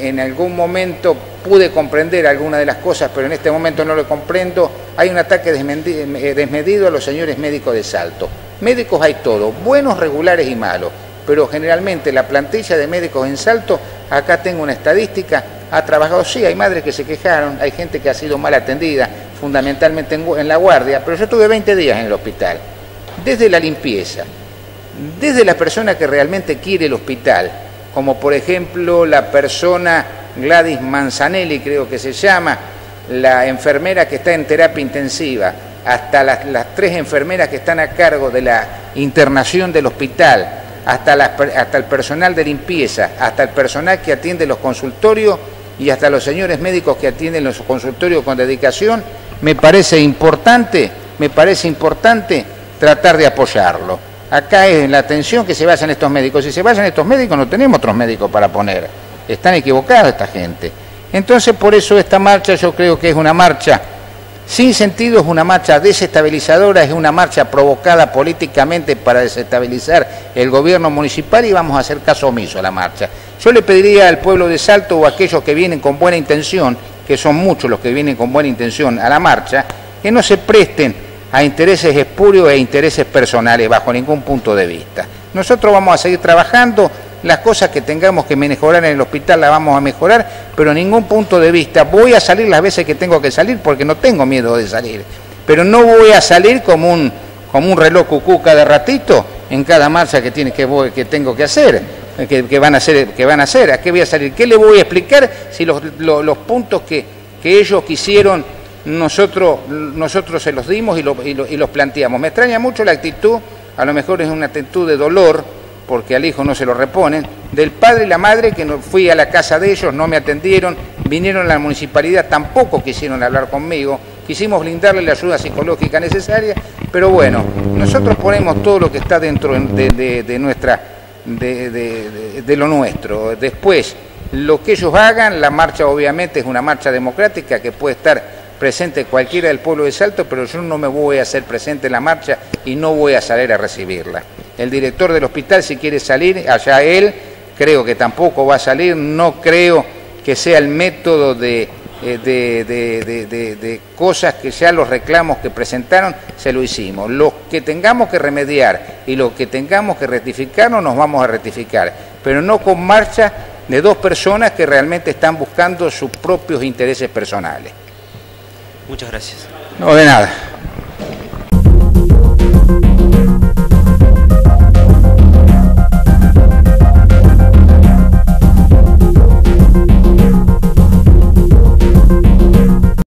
en algún momento pude comprender algunas de las cosas, pero en este momento no lo comprendo. Hay un ataque desmedido a los señores médicos de Salto. Médicos hay todos, buenos, regulares y malos, pero generalmente la plantilla de médicos en Salto, acá tengo una estadística, ha trabajado, sí, hay madres que se quejaron, hay gente que ha sido mal atendida, fundamentalmente en la guardia, pero yo estuve 20 días en el hospital, desde la limpieza, desde la persona que realmente quiere el hospital, como por ejemplo la persona Gladys Manzanelli, creo que se llama, la enfermera que está en terapia intensiva, hasta las 3 enfermeras que están a cargo de la internación del hospital, hasta el personal de limpieza, hasta el personal que atiende los consultorios y hasta los señores médicos que atienden los consultorios con dedicación, me parece importante tratar de apoyarlo. Acá es la atención que se vayan estos médicos. Si se vayan estos médicos no tenemos otros médicos para poner. Están equivocados esta gente. Entonces por eso esta marcha yo creo que es una marcha sin sentido, es una marcha desestabilizadora, es una marcha provocada políticamente para desestabilizar el gobierno municipal y vamos a hacer caso omiso a la marcha. Yo le pediría al pueblo de Salto o a aquellos que vienen con buena intención, que son muchos los que vienen con buena intención a la marcha, que no se presten a intereses espurios e intereses personales bajo ningún punto de vista. Nosotros vamos a seguir trabajando, las cosas que tengamos que mejorar en el hospital las vamos a mejorar, pero en ningún punto de vista. Voy a salir las veces que tengo que salir porque no tengo miedo de salir, pero no voy a salir como un reloj cucú cada ratito en cada marcha que tengo que hacer, que van a hacer. ¿A qué voy a salir? ¿Qué le voy a explicar si los puntos que ellos quisieron nosotros se los dimos y los planteamos? Me extraña mucho la actitud, a lo mejor es una actitud de dolor, porque al hijo no se lo reponen, del padre y la madre, que no fui a la casa de ellos, no me atendieron, vinieron a la municipalidad, tampoco quisieron hablar conmigo, quisimos brindarle la ayuda psicológica necesaria, pero bueno, nosotros ponemos todo lo que está dentro de lo nuestro. Después, lo que ellos hagan, la marcha obviamente es una marcha democrática que puede estar presente cualquiera del pueblo de Salto, pero yo no me voy a hacer presente en la marcha y no voy a salir a recibirla. El director del hospital, si quiere salir, allá él, creo que tampoco va a salir, no creo que sea el método de cosas que ya los reclamos que presentaron, se lo hicimos. Los que tengamos que remediar y los que tengamos que rectificarnos, nos vamos a rectificar, pero no con marcha de 2 personas que realmente están buscando sus propios intereses personales. Muchas gracias. No, de nada.